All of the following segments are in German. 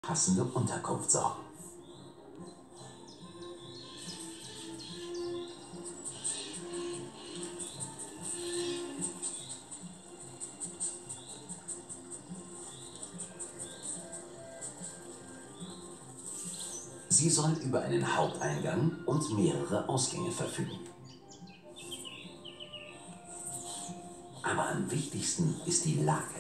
passende Unterkunft sorgen. Sie soll über einen Haupteingang und mehrere Ausgänge verfügen. Aber am wichtigsten ist die Lage.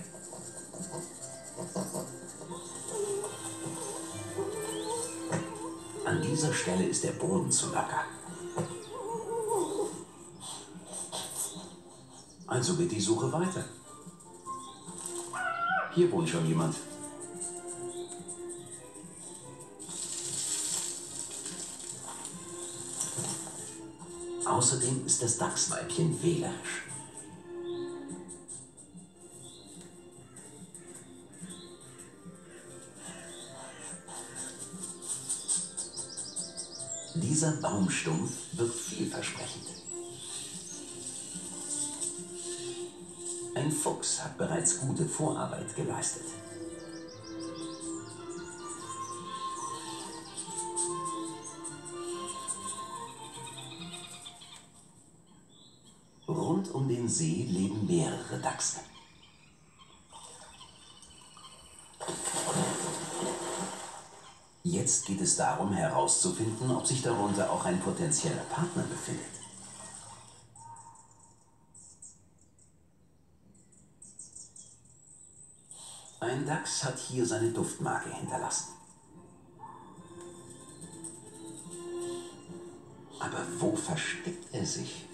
An dieser Stelle ist der Boden zu locker. Also geht die Suche weiter. Hier wohnt schon jemand. Außerdem ist das Dachsweibchen wählerisch. Dieser Baumstumpf wirkt vielversprechend. Ein Fuchs hat bereits gute Vorarbeit geleistet. Rund um den See leben mehrere Dachse. Jetzt geht es darum herauszufinden, ob sich darunter auch ein potenzieller Partner befindet. Ein Dachs hat hier seine Duftmarke hinterlassen. Aber wo versteckt er sich?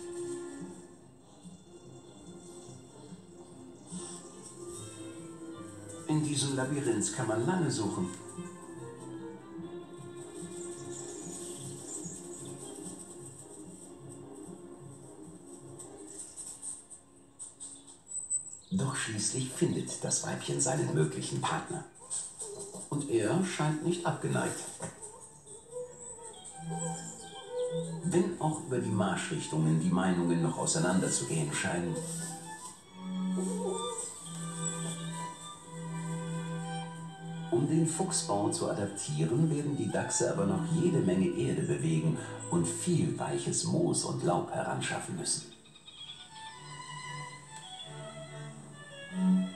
In diesem Labyrinth kann man lange suchen. Doch schließlich findet das Weibchen seinen möglichen Partner. Und er scheint nicht abgeneigt. Wenn auch über die Marschrichtungen die Meinungen noch auseinanderzugehen scheinen. Um den Fuchsbau zu adaptieren, werden die Dachse aber noch jede Menge Erde bewegen und viel weiches Moos und Laub heranschaffen müssen.